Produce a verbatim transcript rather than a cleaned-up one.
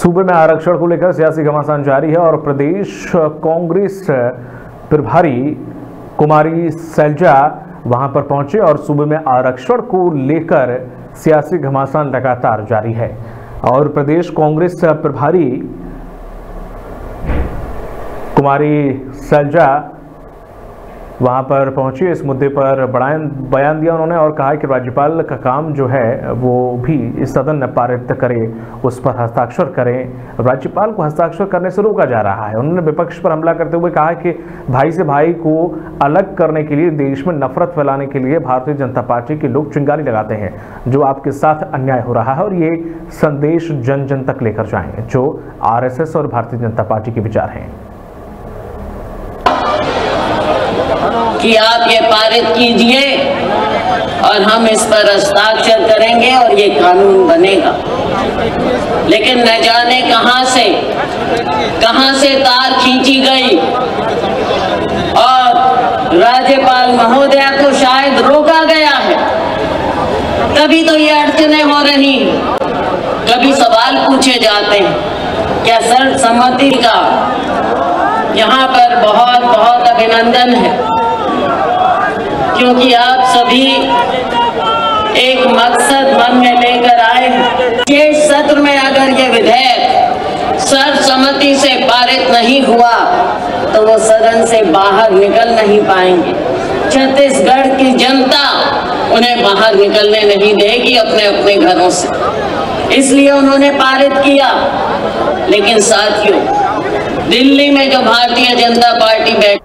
सूबे में आरक्षण को लेकर सियासी घमासान जारी है और प्रदेश कांग्रेस प्रभारी कुमारी सैलजा वहां पर पहुंचे और सूबे में आरक्षण को लेकर सियासी घमासान लगातार जारी है। और प्रदेश कांग्रेस प्रभारी कुमारी सैलजा वहां पर पहुंची, इस मुद्दे पर बयान बयान दिया उन्होंने और कहा कि राज्यपाल का काम जो है वो भी इस सदन में पारित करे, उस पर हस्ताक्षर करें। राज्यपाल को हस्ताक्षर करने से रोका जा रहा है। उन्होंने विपक्ष पर हमला करते हुए कहा कि भाई से भाई को अलग करने के लिए, देश में नफरत फैलाने के लिए भारतीय जनता पार्टी के लोग चिंगारी लगाते हैं। जो आपके साथ अन्याय हो रहा है और ये संदेश जन जन तक लेकर जाएं, जो आर एस एस और भारतीय जनता पार्टी के विचार हैं कि आप ये पारित कीजिए और हम इस पर हस्ताक्षर करेंगे और ये कानून बनेगा। लेकिन न जाने कहां से कहां से तार खींची गई और राज्यपाल महोदया को शायद रोका गया है, तभी तो ये अड़चने हो रही हैं। कभी सवाल पूछे जाते हैं, क्या सर्वसम्मति का यहाँ पर बहुत बहुत अभिनंदन है, क्योंकि आप सभी एक मकसद मन में लेकर आए हैं। शेष सत्र में अगर ये विधेयक सर्वसम्मति से पारित नहीं हुआ तो वो सदन से बाहर निकल नहीं पाएंगे। छत्तीसगढ़ की जनता उन्हें बाहर निकलने नहीं देगी अपने अपने घरों से, इसलिए उन्होंने पारित किया। लेकिन साथियों, दिल्ली में जो भारतीय जनता पार्टी बैठ